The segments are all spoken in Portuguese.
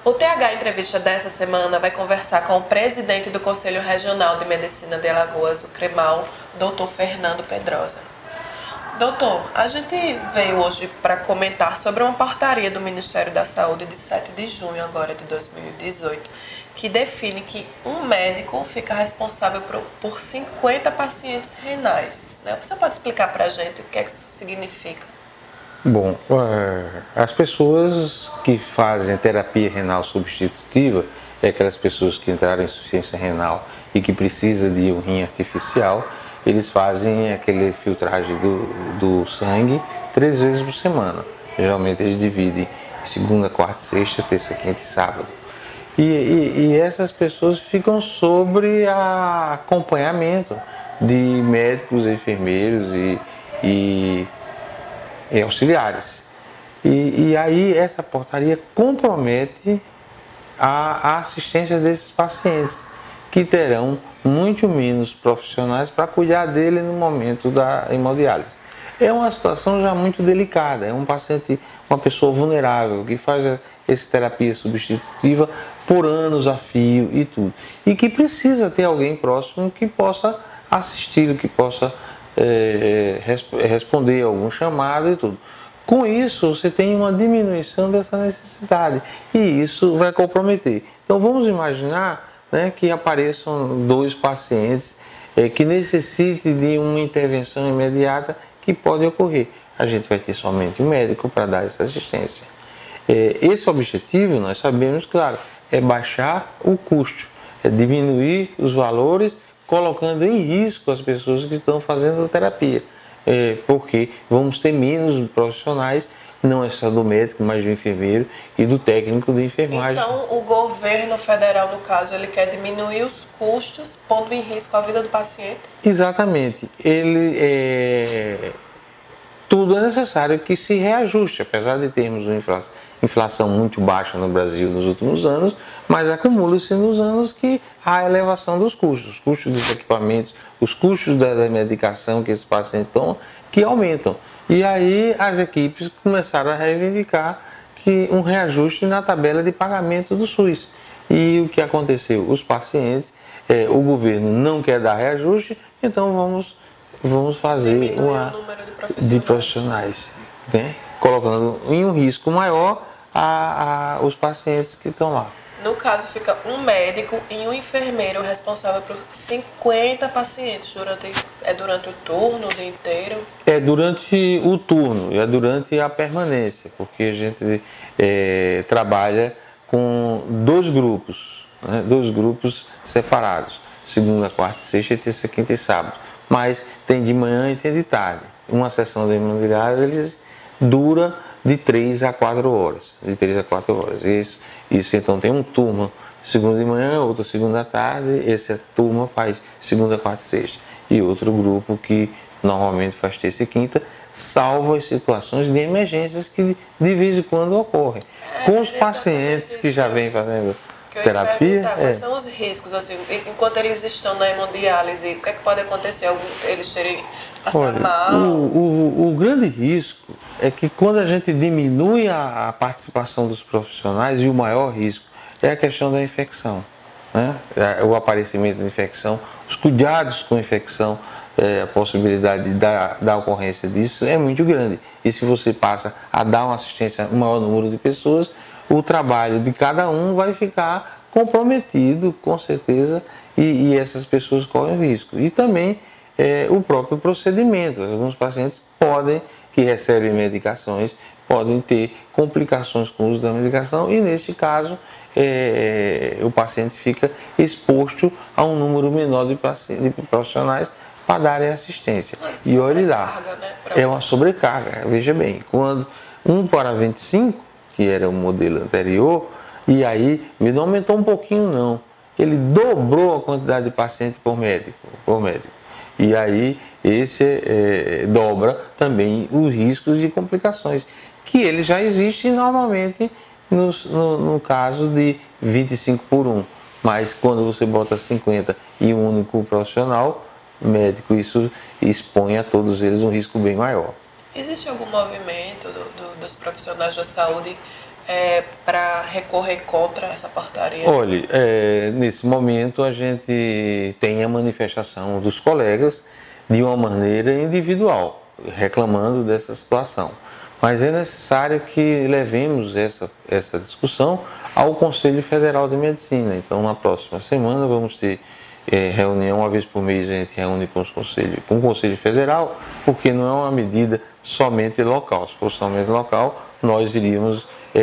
O TH Entrevista dessa semana vai conversar com o presidente do Conselho Regional de Medicina de Alagoas, o CREMAL, Dr. Fernando Pedrosa. Doutor, a gente veio hoje para comentar sobre uma portaria do Ministério da Saúde de 7 de junho agora de 2018, que define que um médico fica responsável por 50 pacientes renais. Você pode explicar para a gente o que é que isso significa? Bom, as pessoas que fazem terapia renal substitutiva, aquelas pessoas que entraram em insuficiência renal e que precisam de um rim artificial, eles fazem aquele filtragem do sangue 3 vezes por semana. Geralmente eles dividem segunda, quarta, sexta, terça, quinta e sábado. E essas pessoas ficam sobre acompanhamento de médicos, enfermeiros e auxiliares. E aí essa portaria compromete a assistência desses pacientes, que terão muito menos profissionais para cuidar dele no momento da hemodiálise. É uma situação já muito delicada, é um paciente, uma pessoa vulnerável, que faz essa terapia substitutiva por anos a fio e tudo. E que precisa ter alguém próximo que possa assisti-lo, que possa responder a algum chamado e tudo. Com isso, você tem uma diminuição dessa necessidade e isso vai comprometer. Então, vamos imaginar, né, que apareçam 2 pacientes que necessitem de uma intervenção imediata que pode ocorrer. A gente vai ter somente um médico para dar essa assistência. Esse objetivo, nós sabemos, claro, é baixar o custo, é diminuir os valores, colocando em risco as pessoas que estão fazendo terapia, porque vamos ter menos profissionais, não é só do médico, mas do enfermeiro e do técnico de enfermagem. Então, o governo federal, no caso, ele quer diminuir os custos, pondo em risco a vida do paciente? Exatamente. Tudo é necessário que se reajuste, apesar de termos uma inflação muito baixa no Brasil nos últimos anos, mas acumula-se nos anos que há elevação dos custos, os custos dos equipamentos, os custos da medicação que esses pacientes tomam, que aumentam. E aí as equipes começaram a reivindicar que um reajuste na tabela de pagamento do SUS. E o que aconteceu? Os pacientes, o governo não quer dar reajuste, então vamos fazer de profissionais, né? Colocando em um risco maior os pacientes que estão lá. No caso, fica um médico e um enfermeiro responsável por 50 pacientes durante o turno, o dia inteiro? É durante o turno, é durante a permanência, porque a gente trabalha com 2 grupos, né? 2 grupos separados, segunda, quarta, sexta, terça, quinta e sábado. Mas tem de manhã e tem de tarde. Uma sessão de hemodiálise dura de 3 a 4 horas. De 3 a 4 horas. Isso então tem um turno segunda de manhã, outra segunda à tarde. Essa turma faz segunda, quarta e sexta. E outro grupo que normalmente faz terça e quinta, salvo as situações de emergências que de vez em quando ocorrem. Com os pacientes que já vêm fazendo terapia. Quais são os riscos, assim, enquanto eles estão na hemodiálise, o que é que pode acontecer? Eles terem passar mal? O grande risco é que quando a gente diminui a participação dos profissionais, e o maior risco é a questão da infecção, né? O aparecimento de infecção, os cuidados com a infecção, a possibilidade da ocorrência disso é muito grande. E se você passa a dar uma assistência a um maior número de pessoas, o trabalho de cada um vai ficar comprometido, com certeza, e essas pessoas correm risco. E também o próprio procedimento. Alguns pacientes que recebem medicações, podem ter complicações com o uso da medicação e, neste caso, o paciente fica exposto a um número menor de profissionais para darem assistência. E olhe lá, é uma sobrecarga. Veja bem, quando 1 para 25, que era o modelo anterior, e aí não aumentou um pouquinho não, ele dobrou a quantidade de pacientes por médico. E aí esse dobra também os riscos de complicações, que ele já existe normalmente no caso de 25 por 1. Mas quando você bota 50 e um único profissional médico, isso expõe a todos eles um risco bem maior. Existe algum movimento dos profissionais da saúde para recorrer contra essa portaria? Olha, nesse momento a gente tem a manifestação dos colegas de uma maneira individual, reclamando dessa situação. Mas é necessário que levemos essa discussão ao Conselho Federal de Medicina. Então, na próxima semana, vamos ter reunião, uma vez por mês a gente reúne com o Conselho Federal, porque não é uma medida somente local. Se fosse somente local, nós iríamos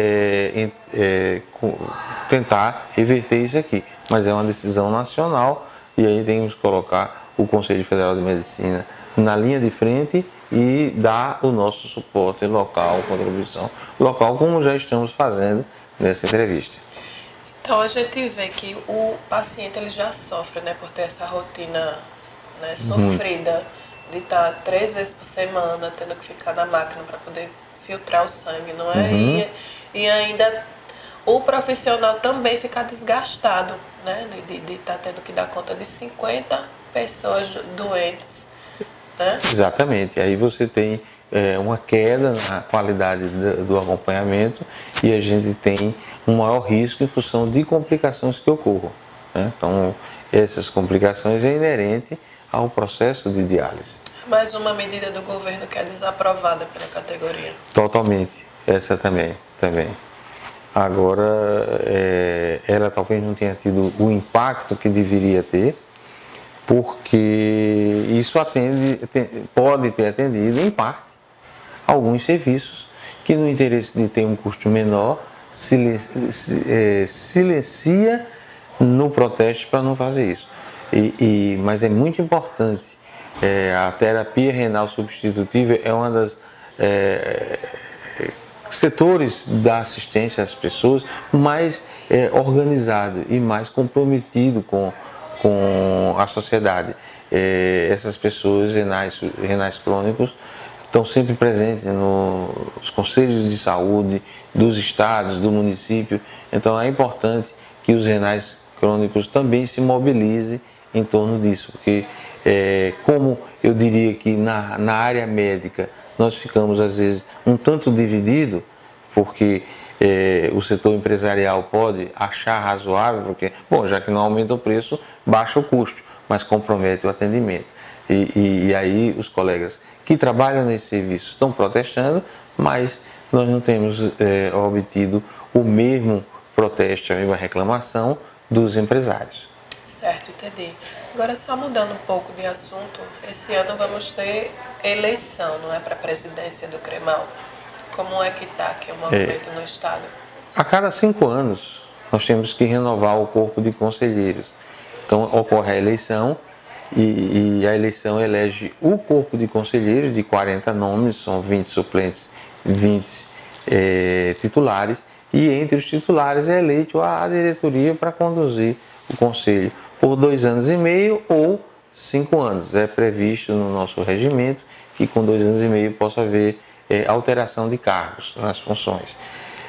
tentar reverter isso aqui. Mas é uma decisão nacional e aí temos que colocar o Conselho Federal de Medicina na linha de frente e dar o nosso suporte local, contribuição local, como já estamos fazendo nessa entrevista. Então a gente vê que o paciente ele já sofre, né, por ter essa rotina, né, sofrida, de estar 3 vezes por semana tendo que ficar na máquina para poder filtrar o sangue, não é? E ainda o profissional também fica desgastado, né, de estar tendo que dar conta de 50 pessoas doentes, né? Exatamente. Aí você tem uma queda na qualidade do acompanhamento e a gente tem um maior risco em função de complicações que ocorram, né? Então, essas complicações é inerente ao processo de diálise. Mais uma medida do governo que é desaprovada pela categoria. Totalmente. Essa também. Agora, ela talvez não tenha tido o impacto que deveria ter, porque isso pode ter atendido, em parte, alguns serviços que, no interesse de ter um custo menor, silencia no protesto para não fazer isso. Mas é muito importante. A terapia renal substitutiva é uma das setores da assistência às pessoas mais organizado e mais comprometido com a sociedade. Essas pessoas renais crônicos estão sempre presentes nos conselhos de saúde dos estados, do município. Então é importante que os renais crônicos também se mobilizem em torno disso, porque como eu diria que na área médica nós ficamos às vezes um tanto dividido, porque o setor empresarial pode achar razoável, porque, bom, já que não aumenta o preço, baixa o custo, mas compromete o atendimento. E aí os colegas que trabalham nesse serviço estão protestando, mas nós não temos obtido o mesmo protesto, a mesma reclamação dos empresários. Certo, entendi. Agora, só mudando um pouco de assunto, esse ano vamos ter eleição, não é, para a presidência do CREMAL. Como é que está aqui o movimento no Estado? A cada 5 anos, nós temos que renovar o corpo de conselheiros. Então, ocorre a eleição e a eleição elege o corpo de conselheiros de 40 nomes, são 20 suplentes, 20 titulares, e entre os titulares é eleito a diretoria para conduzir o conselho por 2 anos e meio ou 5 anos. É previsto no nosso regimento que com 2 anos e meio possa haver alteração de cargos nas funções.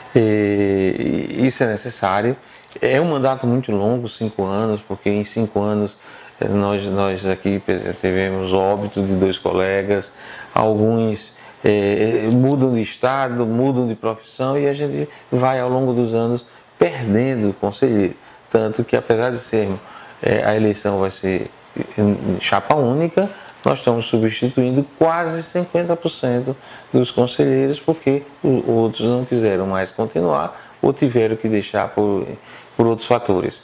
Isso é necessário. É um mandato muito longo, 5 anos, porque em 5 anos nós aqui tivemos óbito de 2 colegas, alguns mudam de estado, mudam de profissão e a gente vai ao longo dos anos perdendo o conselheiro. Tanto que, apesar de sermos, a eleição vai ser chapa única, nós estamos substituindo quase 50% dos conselheiros porque outros não quiseram mais continuar ou tiveram que deixar por outros fatores.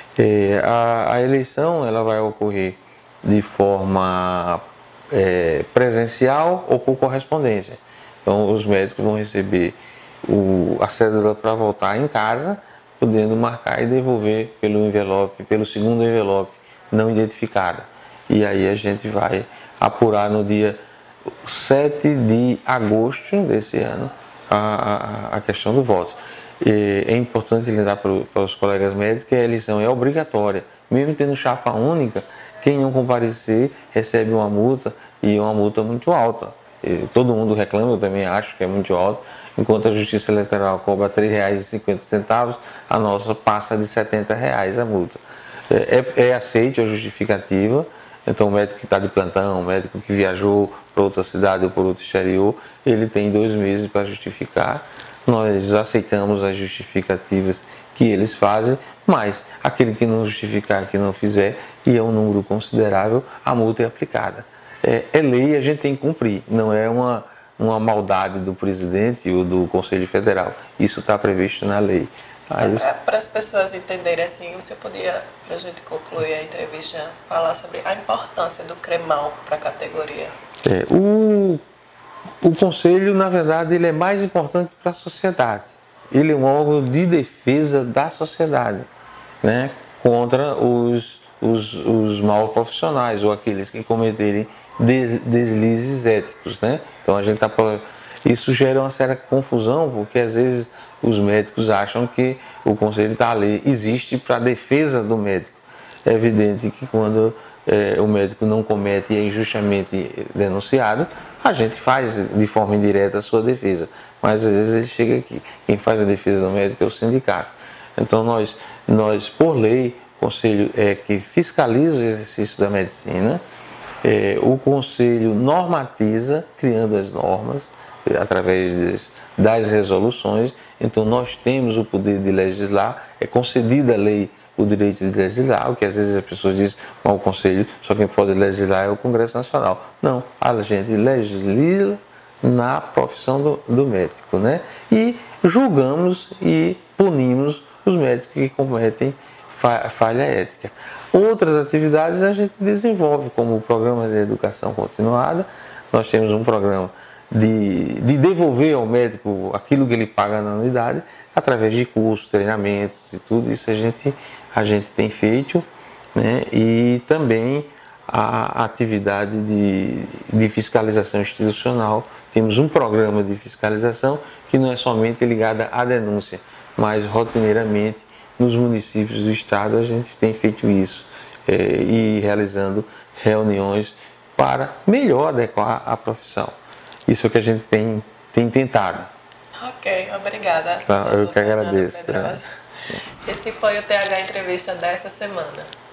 A eleição ela vai ocorrer de forma presencial ou por correspondência. Então, os médicos vão receber a cédula para votar em casa, podendo marcar e devolver pelo segundo envelope não identificado. E aí a gente vai apurar no dia 7 de agosto desse ano a questão do voto. É importante lembrar para os colegas médicos que a eleição é obrigatória. Mesmo tendo chapa única, quem não comparecer recebe uma multa e uma multa muito alta. Todo mundo reclama, eu também acho que é muito alto. Enquanto a Justiça Eleitoral cobra R$ 3,50, a nossa passa de R$ 70 a multa. Aceite a justificativa. Então, o médico que está de plantão, o médico que viajou para outra cidade ou para outro exterior, ele tem 2 meses para justificar. nós aceitamos as justificativas que eles fazem, mas aquele que não justificar, que não fizer, e é um número considerável, a multa é aplicada. É lei, a gente tem que cumprir, não é uma maldade do presidente ou do Conselho Federal. Isso está previsto na lei. Para as pessoas entenderem assim, você podia, para a gente concluir a entrevista, falar sobre a importância do CREMAL para a categoria? O Conselho, na verdade, ele é mais importante para a sociedade. Ele é um órgão de defesa da sociedade, né, contra os maus profissionais ou aqueles que cometerem deslizes éticos, né? Então isso gera uma certa confusão, porque às vezes os médicos acham que o Conselho está ali, existe para a defesa do médico. É evidente que quando o médico não comete e é injustamente denunciado, a gente faz de forma indireta a sua defesa, mas às vezes ele chega aqui, quem faz a defesa do médico é o sindicato. Então nós por lei, o Conselho é que fiscaliza o exercício da medicina, o Conselho normatiza, criando as normas, através das resoluções. Então nós temos o poder de legislar, é concedida a lei o direito de legislar, o que às vezes as pessoas dizem, o Conselho, só quem pode legislar é o Congresso Nacional. Não, a gente legisla na profissão do médico, né? E julgamos e punimos os médicos que cometem falha ética. Outras atividades a gente desenvolve, como o programa de educação continuada. Nós temos um programa de devolver ao médico aquilo que ele paga na anuidade, através de cursos, treinamentos e tudo isso a gente tem feito, né? E também a atividade de fiscalização institucional. Temos um programa de fiscalização que não é somente ligado à denúncia, mas rotineiramente nos municípios do estado a gente tem feito isso, e realizando reuniões para melhor adequar a profissão. Isso é o que a gente tem tentado. Ok, obrigada. Eu que agradeço. Esse foi o TH Entrevista dessa semana.